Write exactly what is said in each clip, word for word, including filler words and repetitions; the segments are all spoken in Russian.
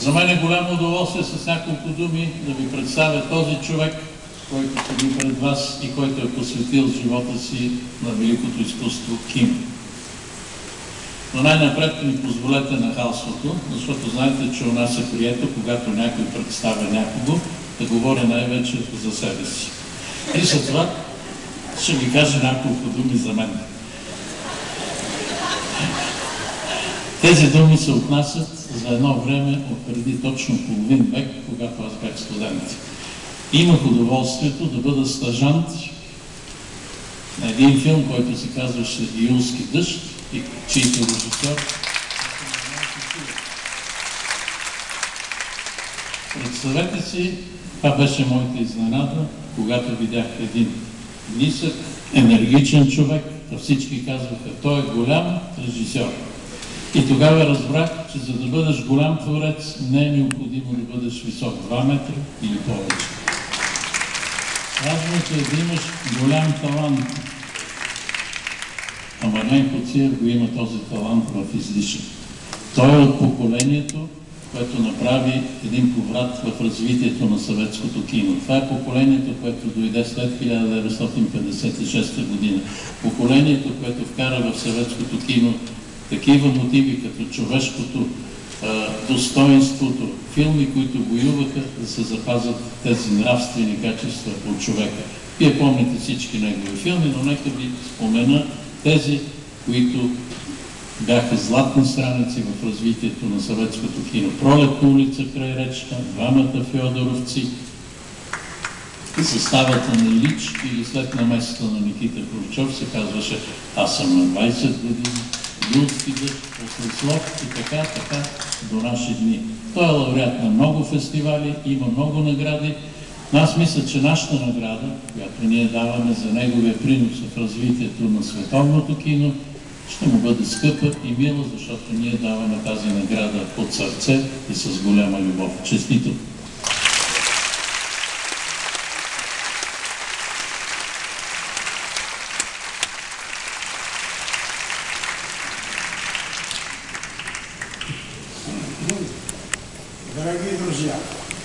За мен е голямо удоволствие с няколко думи да ви представя този човек, който седи пред вас и който е посветил живота си на великото изкуство кино. Но най-напред ми позволете нахалството, защото знаете, че у нас е прието, когато някой представя някого, да говоря най-вече за себе си. И за това ще ви кажа няколко думи за мен. Тези думи се отнасят за едно време от преди точно половин век, когато аз бях студент. Имах удоволствието да бъда стажант на един филм, който се казваше "Июлски дъжд", и чийто режисьор. Представете си, това беше моята изненада, когато видях един нисък, енергичен човек, а всички казваха, той е голям режисьор. И тогава разбрах, че за да бъдеш голям творец, не е необходимо да бъдеш висок два метра или повече. Важното е да имаш голям талант. Ама Ленко Циев го има този талант в излишък. Той е от поколението, което направи един поврат в развитието на съветското кино. Това е поколението, което дойде след хиляда деветстотин петдесет и шеста година. Поколението, което вкара в съветското кино такива мотиви, като човешкото, достоинството, филми, които воюваха да се запазят тези нравствени качества от човека. Вие помните всички негови филми, но нека ви спомена тези, които бяха златни страници в развитието на съветското кино. "Пролетна улица край речка", "Двамата Феодоровци" и съставата на Лич, или след намесата на Никита Хрушчов се казваше "Аз съм на двайсет години", "Июлски дъжд", "Послеслов" и така, така до наши дни. Той е лауреат на много фестивали, има много награди. Но аз мисля, че нашата награда, която ние даваме за неговия принос в развитието на световното кино, ще му бъде скъпа и мила, защото ние даваме тази награда от сърце и с голяма любов. Честито! Дорогие друзья,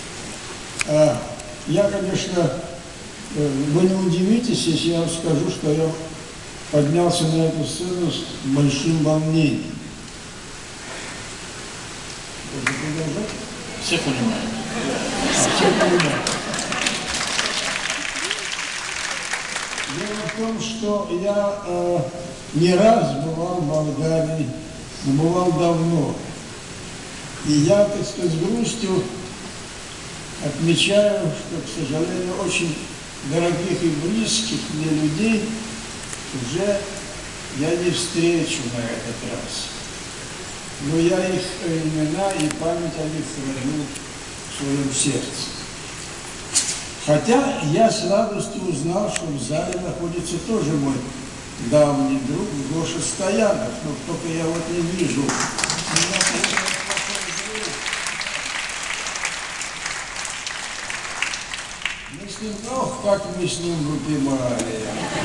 я, конечно, вы не удивитесь, если я вам скажу, что я поднялся на эту сцену с большим волнением. Все понимают. Все понимают. Дело в том, что я э, не раз бывал в Болгарии, но бывал давно. И я, так сказать, с грустью отмечаю, что, к сожалению, очень дорогих и близких мне людей уже я не встречу на этот раз. Но я их имена и память о них храню в своем сердце. Хотя я с радостью узнал, что в зале находится тоже мой давний друг Гоша Стоянов, но только я вот не вижу. Мы с ним, ох, как мы с ним выпивали.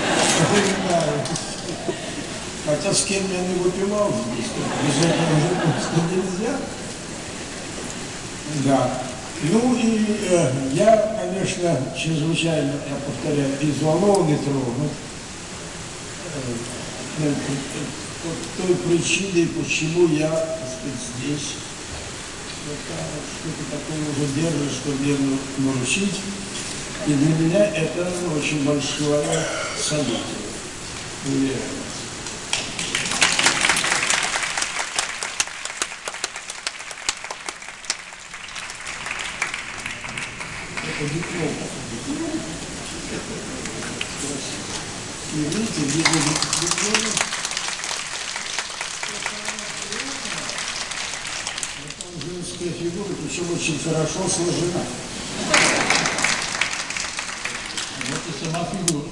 Хотя с кем я не выпивал здесь, без этого уже просто нельзя. Да. Ну и э, я, конечно, чрезвычайно, я повторяю, взволнован и тронут э, э, той причиной, почему я, так сказать, здесь. Что-то такое уже держит, что мне нарушить. И для меня это очень большое событие. Уверен. Это диплом. И видите, видите диплом. Это женская фигура, причем очень хорошо сложена. Вот и сама фигура.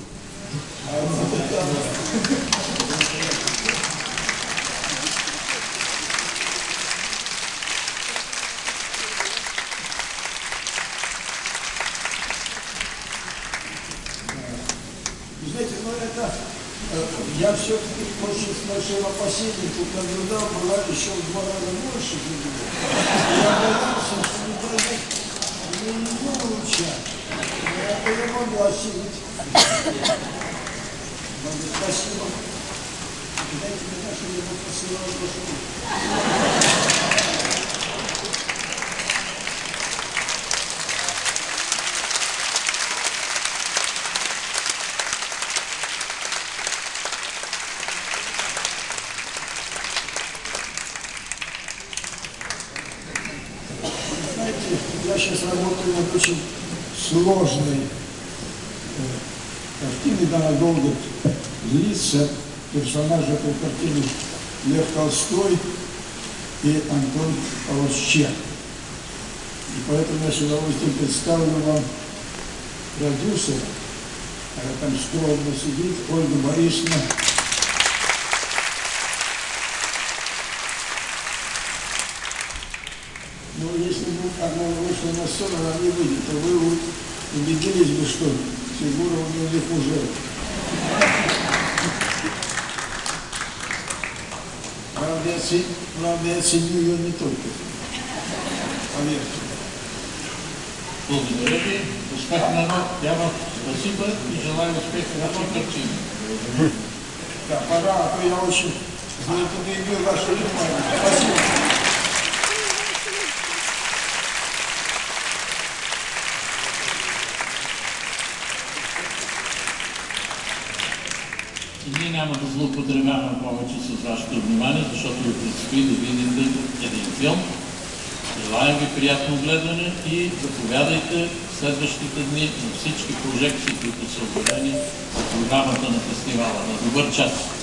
Знаете, ну это Я все-таки очень с большим опасением тут наблюдал, была еще в два раза больше людей. Я боялся, что не пройдет, мне не было луча. Это я могу осилить. Спасибо. Дайте мне нашу, я посылал прошу. Я сейчас работаю над очень сложной э, картиной, да, она долго длится. Персонажи этой картины Лев Толстой и Антон Павлович. И поэтому я с удовольствием представлю вам продюсера, она там скромно сидит, Ольга Борисовна. Но если бы она вышла на сцену, она не выйдет, то вы убедились бы, что фигура у нее не хуже. Правда, я ценю, правда, я ценю ее не только. Поверьте. Благодаря ви. Успех на Я вам спасибо и желаю успеха на вашей картине. Да, пора, а то я очень злоупотребил ваше внимание. Спасибо. И ние няма да злоупотребяваме повече с вашето внимание, защото ви предстои да видите един филм. Желаем ви приятно гледане и заповядайте в следващите дни на всички прожекции, които са обявени в програмата на фестивала. На добър час!